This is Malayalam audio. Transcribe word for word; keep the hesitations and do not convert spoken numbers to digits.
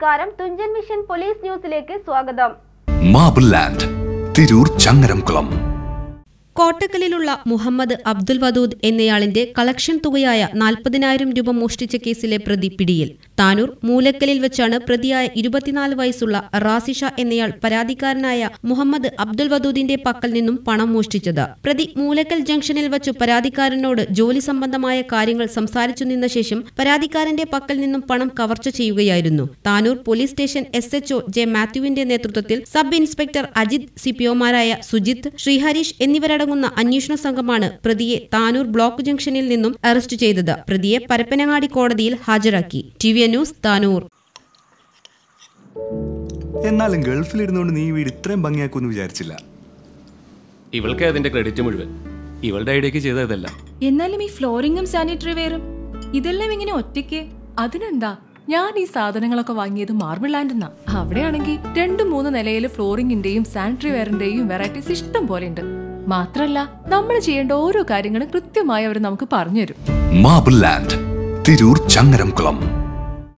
നമസ്കാരം, തുഞ്ചൻ വിഷൻ പോലീസ് ന്യൂസിലേക്ക് സ്വാഗതം. Marble land, Tirur Changaramkulam. കോട്ടക്കലിലുള്ള മുഹമ്മദ് അബ്ദുൽ വദൂദ് എന്നയാളിന്റെ കളക്ഷൻ തുകയായ നാൽപ്പതിനായിരം രൂപ മോഷ്ടിച്ച കേസിലെ പ്രതി പിടിയിൽ. താനൂർ മൂലക്കലിൽ വെച്ചാണ് പ്രതിയായ ഇരുപത്തിനാല് വയസ്സുള്ള റാസിഷ എന്നയാൾ പരാതിക്കാരനായ മുഹമ്മദ് അബ്ദുൽ വദൂദിന്റെ പക്കൽ നിന്നും പണം മോഷ്ടിച്ചത്. പ്രതി മൂലക്കൽ ജംഗ്ഷനിൽ വച്ചു പരാതിക്കാരനോട് ജോലി സംബന്ധമായ കാര്യങ്ങൾ സംസാരിച്ചു നിന്ന ശേഷം പരാതിക്കാരന്റെ പക്കൽ നിന്നും പണം കവർച്ച ചെയ്യുകയായിരുന്നു. Tanur police station S H O J മാത്യുവിന്റെ നേതൃത്വത്തിൽ സബ് ഇൻസ്പെക്ടർ അജിത്, സിപിഒമാരായ സുജിത്ത്, ശ്രീഹരീഷ് എന്നിവരടങ്ങുന്ന അന്വേഷണ സംഘമാണ് പ്രതിയെ താനൂർ ബ്ലോക്ക് ജംഗ്ഷനിൽ നിന്നും അറസ്റ്റ് ചെയ്തത്. പ്രതിയെ പരപ്പനങ്ങാടി കോടതിയിൽ ഹാജരാക്കി. T V news, Tanur. എന്നാലും ഗൾഫിലിരുന്നുകൊണ്ട് നീ വീട് ഇത്രയും ഭംഗിയാക്കുമെന്ന് വിചാരിച്ചില്ല. ഇവൾക്ക് അതിന്റെ ക്രെഡിറ്റ് മുഴുവൻ ഇവളുടെ ഐഡിയക്ക് ചെയ്തതല്ല. എന്നാലും ഈ ഫ്ലോറിംഗും സാനിറ്ററി വെയറും ഇതെല്ലാം ഇങ്ങനെ ഒറ്റയ്ക്ക്, അതിനെന്താ? ഞാൻ ഈ സാധനങ്ങളൊക്കെ വാങ്ങിയത് മാർബിൾ ലാൻഡ് എന്നാ. അവിടെയാണെങ്കിൽ രണ്ടു മൂന്ന് നിലയിൽ ഫ്ലോറിംഗിന്റെയും സാനിറ്ററി വെയറിന്റെയും വെറൈറ്റീസ് ഇഷ്ടം പോലെ ഉണ്ട്. മാത്രല്ല, നമ്മൾ ചെയ്യേണ്ട ഓരോ കാര്യങ്ങളും കൃത്യമായി അവർ നമുക്ക് പറഞ്ഞുതരും. Marble land, Tirur Changaramkulam.